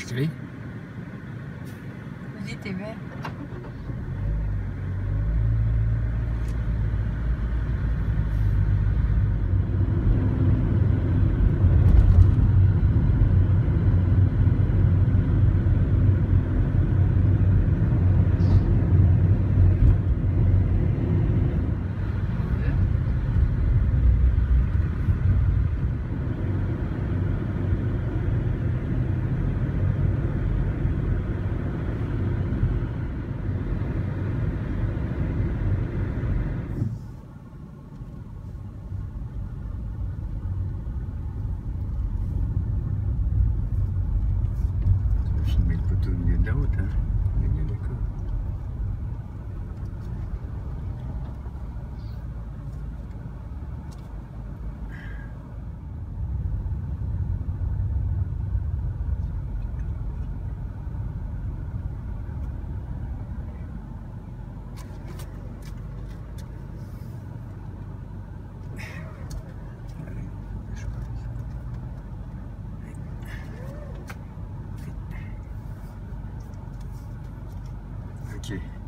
enregistré. Vas-y, t'es vert. Filmer le poteau au milieu de la route, hein. On est bien d'accord. Ok.